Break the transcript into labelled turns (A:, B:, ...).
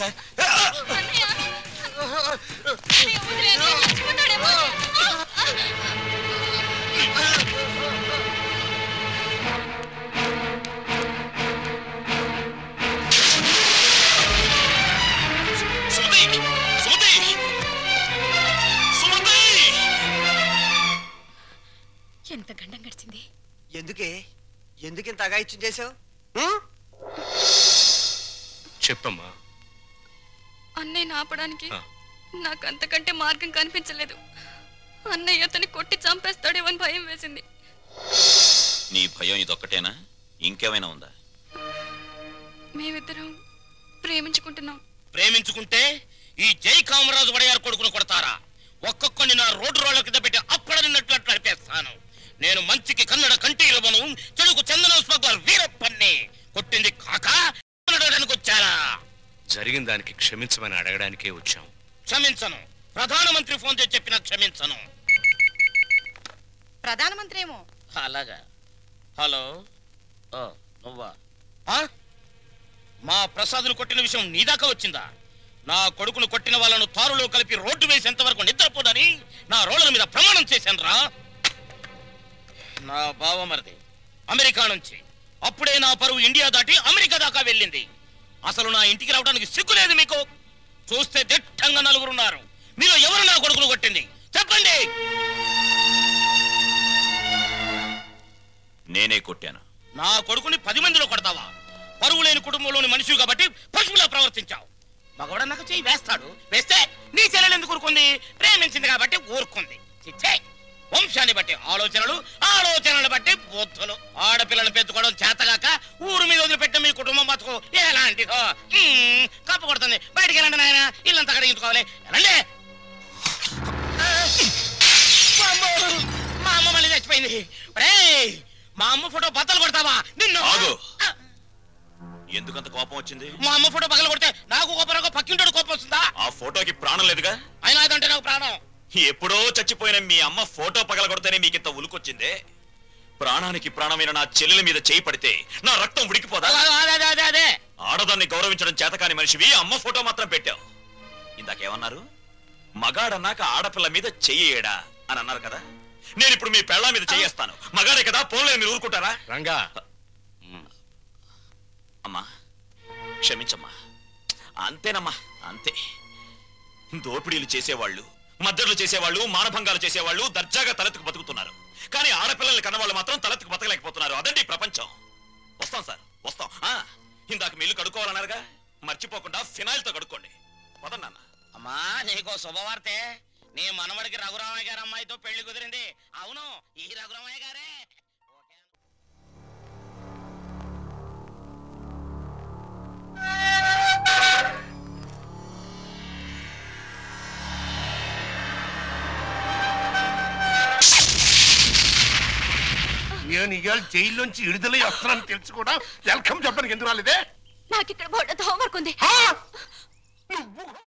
A: Sir.
B: ఎంత గండం గడిచింది.
C: ఎందుకింత అగాయిత్యం చేసావు?
A: చెప్పమ్మా.
B: అన్నయ్యని ఆపడానికి నాకు అంతకంటే మార్గం కనిపించలేదు. అన్నయ్య అతన్ని కొట్టి చంపేస్తాడేమో అని భయం వేసింది.
D: నీ భయం ఇదొక్కటేనా? ఇంకేమైనా ఉందా?
B: మేమిద్దరం ప్రేమించుకుంటున్నాం.
E: ప్రేమించుకుంటే ఈ జై కామరాజు వడయారు కొడుకును కొడతారా? ఒక్కొక్కని నా రోడ్డు రోడ్ల కింద పెట్టి అప్పుడన్నట్లు నడిపేస్తాను. నేను మంచికి కన్నడ కంటి ఇవ్వను, చెడుకు చందన స్మగ్లర్ వీరప్పన్ని. కొట్టింది కాక వచ్చారా?
A: జరిగిన దానికి క్షమించమని అడగడానికే వచ్చాం.
E: క్షమించను. ప్రధానమంత్రి ఫోన్ చేసి చెప్పినా క్షమించను.
F: ప్రధానమంత్రి ఏమో.
E: అలాగా. హలో, నువ్వా? మా ప్రసాద్ను కొట్టిన విషయం నీ దాకా వచ్చిందా? నా కొడుకును కొట్టిన వాళ్ళను తారులో కలిపి రోడ్డు వేసేంత వరకు నిద్రపోదని నా రోడ్ల మీద ప్రమాణం చేశాను రా. నా బావమరిది అమెరికా నుంచి. అప్పుడే నా పరువు ఇండియా దాటి అమెరికా దాకా వెళ్ళింది. అసలు నా ఇంటికి రావడానికి సిగ్గు లేదు మీకు? చూస్తే దిట్టంగా నలుగురున్నారు. మీరు ఎవరు నా కొడుకును కొట్టింది చెప్పండి.
D: నేనే కొట్టాను.
E: నా కొడుకుని 10 మందిలో కొడతావా? పరువు లేని కుటుంబంలోని మనిషి కాబట్టి పశువులా ప్రవర్తించావు. మగవాడన్నాక చెయ్యి వేస్తాడు. వేస్తే నీ చెల్లెలు ఎందుకు ఊరుకుంది? ప్రేమించింది కాబట్టి ఊరుకుంది. చిచ్చే, వంశాన్ని బట్టి ఆలోచనలు, ఆలోచనలు బట్టి బుద్ధులు. ఆడపిల్లను పెంచుకోవడం చేతగాక ఊరు మీద వదిలిపెట్టిన మీ కుటుంబం బతుకు ఎలాంటిదో. కప్పు కొడుతుంది. బయటికి వెళ్ళండి నాయన, ఇల్లంతా కడిగించుకోవాలి. రండి. మా అమ్మ మళ్ళీ చచ్చిపోయింది. మా అమ్మ ఫోటో బద్దలు కొడతావా? నిన్ను
D: ఎందుకంత కోపం వచ్చింది?
E: మా అమ్మ ఫోటో పగల కొడితే నాకు కోపం, పక్కింటోడు కోపం వస్తుందా?
D: ఆ ఫోటోకి ప్రాణం లేదుగా.
E: అయినా అదంటే నాకు ప్రాణం.
D: ఎప్పుడో చచ్చిపోయిన మీ అమ్మ ఫోటో పగల కొడితేనే మీకింత ఉలుకొచ్చిందే. ప్రాణానికి ప్రాణమైన నా చెల్లెల మీద చేయి పడితే నా రక్తం ఉడికిపోదా? ఆడదాన్ని గౌరవించడం చేతకాని మనిషివి అమ్మ ఫోటో మాత్రం పెట్టావు. ఇందాకేమన్నారు? మగాడన్నాక ఆడపిల్ల మీద చెయ్యేడా అని అన్నారు కదా. నేను ఇప్పుడు మీ పెళ్ళ మీద చెయ్యేస్తాను. మగాడే కదా, పోలే మీరు ఊరుకుంటారా?
A: రంగా,
D: అమ్మా క్షమించమ్మా. అంతేనమ్మా, అంతే. దోపిడీలు చేసేవాళ్ళు, మద్దతులు చేసేవాళ్ళు, మానభంగాలు చేసేవాళ్ళు దర్జాగా తలెత్తుకు బతుకుతున్నారు. కానీ ఆడపిల్లల్ని కన్నవాళ్ళు మాత్రం తలెత్తుకు బతకలేకపోతున్నారు. అదండి ప్రపంచం. వస్తాం సార్, వస్తాం. ఇందాక మీ ఇల్లు కడుక్కోవాలన్నారుగా, మర్చిపోకుండా ఫినాయిల్ తో కడుక్కోండి. వదన్నా.
E: అమ్మా, నీకో శుభవార్తే. నీ మనవడికి రఘురామయ్య గారి అమ్మాయితో పెళ్లి కుదిరింది. అవును, ఈ రఘురామయ్య గారే.
G: నేను ఇవాళ జైల్లోంచి విడుదలై వస్తున్నాను తెలుసు కూడా వెల్కమ్ చెప్పడానికి ఎందుకు రాలేదే?
B: నాకు ఇక్కడ బోర్డు హోంవర్క్ ఉంది.